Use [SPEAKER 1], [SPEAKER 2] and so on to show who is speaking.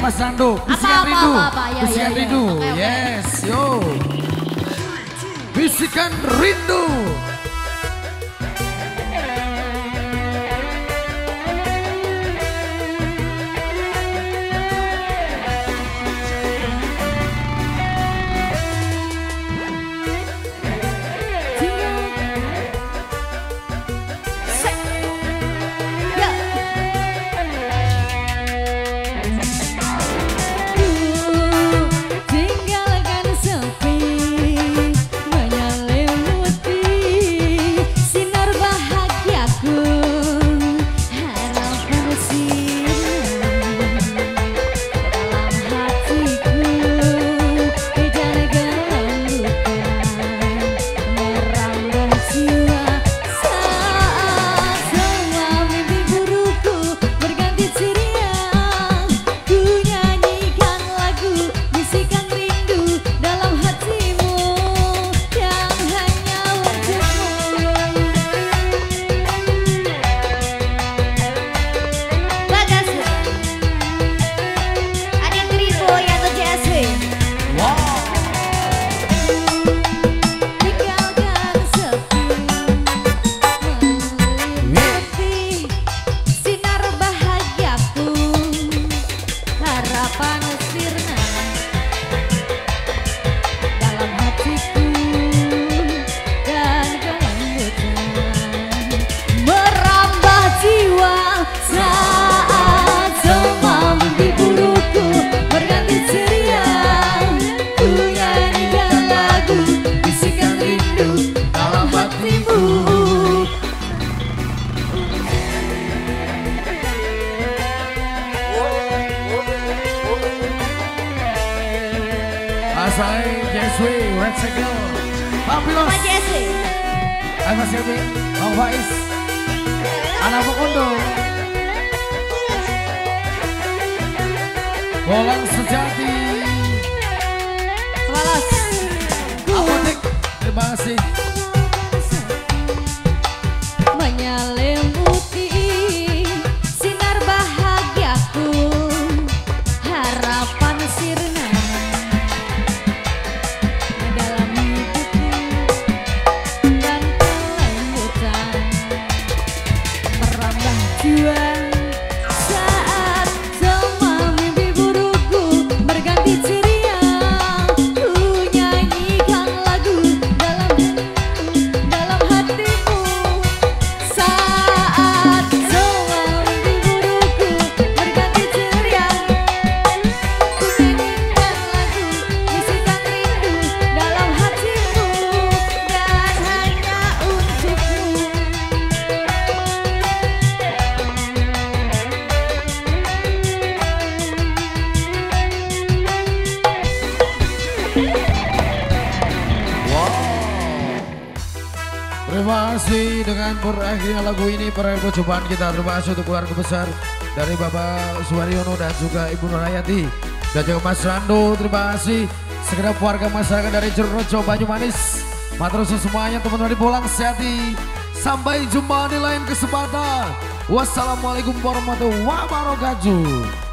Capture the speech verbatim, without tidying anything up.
[SPEAKER 1] Mas Rando. Bisikan
[SPEAKER 2] apa,
[SPEAKER 1] rindu.
[SPEAKER 2] apa, apa, apa. Ya,
[SPEAKER 1] Bisikan
[SPEAKER 2] ya, ya.
[SPEAKER 1] rindu.
[SPEAKER 2] Oke, oke.
[SPEAKER 1] Yes, yo. Bisikan rindu. Asai Jeswi, Red Segel, Papilos,
[SPEAKER 2] Pak Jesse,
[SPEAKER 1] Mas Yobi, Bang Faiz, Anak Pokondo, Bolang Sejati,
[SPEAKER 2] Walos,
[SPEAKER 1] Apotek, terima kasih.
[SPEAKER 2] menyelimuti sinar bahagiaku, harapan sirna dalam hidupku dan kelembutan merambah jiwa saat semua mimpi burukku berganti ceria. Ku nyanyikan lagu dalam dalam hatimu saat semua mimpi burukku berganti ceria. Ku nyanyikan lagu bisikan rindu dalam hatimu dan hanya untukmu.
[SPEAKER 1] Terima kasih dengan berakhirnya lagu ini pada percobaan kita. Terima kasih untuk keluarga besar dari Bapak Suwaryono dan juga Ibu Nurhayati dan juga Mas Rando. Terima kasih segenap warga masyarakat dari Jerojo Banyumanis. Matur suwun semuanya teman-teman di Bolang Sejati. Sampai jumpa di lain kesempatan. Wassalamualaikum warahmatullahi wabarakatuh.